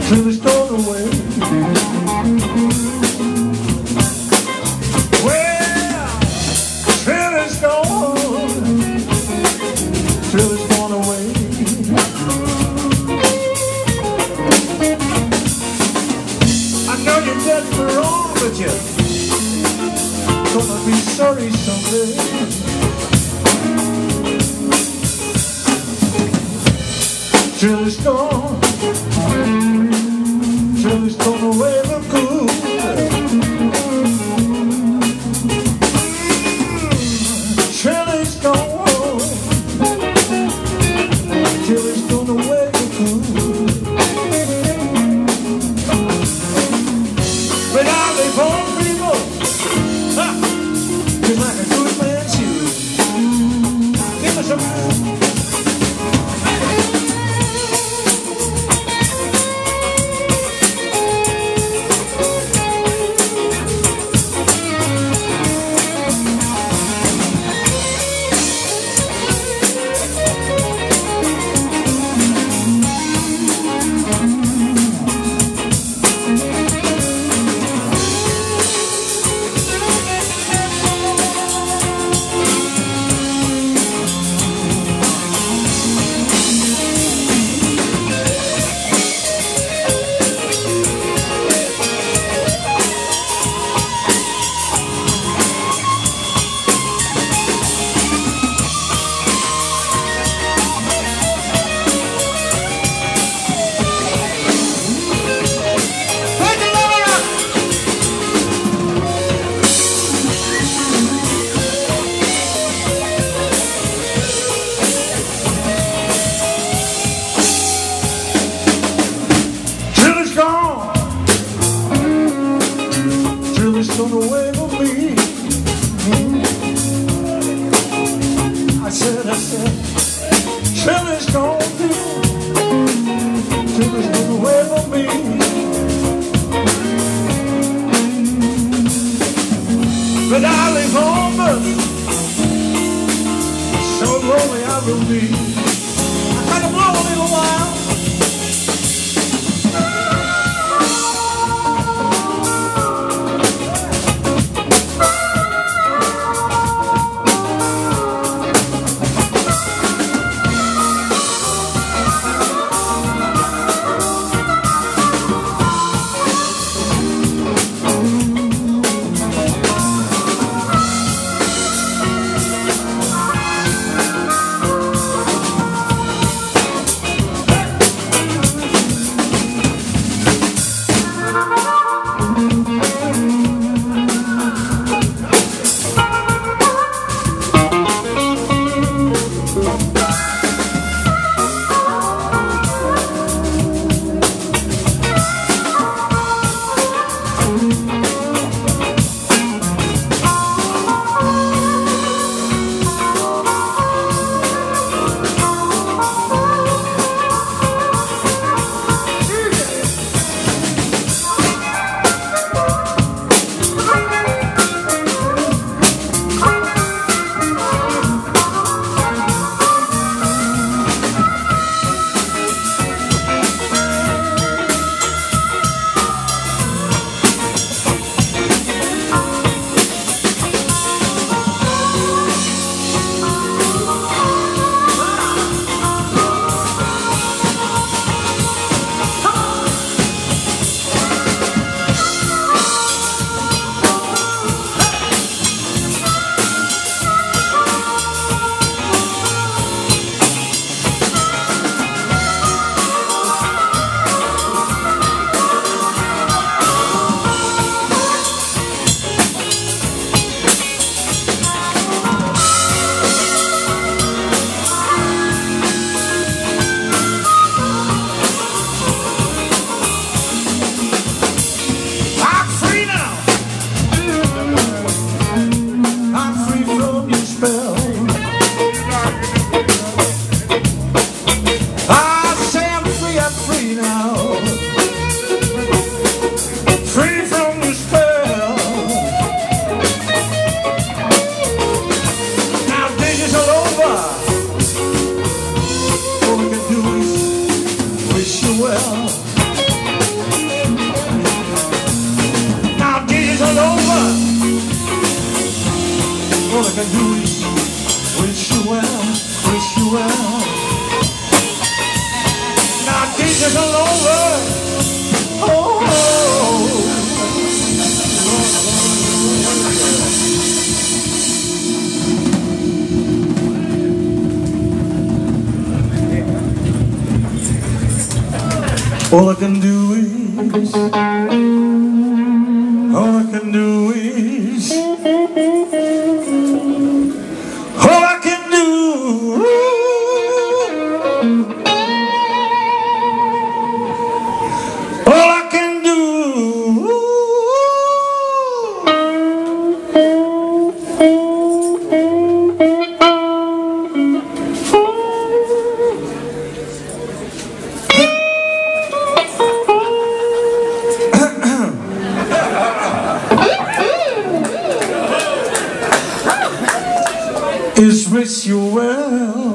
till it's gone away. Well, till it's gone, till it's gone away. I know you did me wrong, but you're gonna be sorry someday. Till it's gone, till it's gone away for good. Till it's gone, till it's gone away for good. But I live on people, just like a good man should. Give us some. Gone away from me. I said, till it's gone, till it's gone away from me. But I live on, but so lonely I will be. I gotta blow a little while. All I can do is, all I can do is, all I can do. All I can do is wish you well.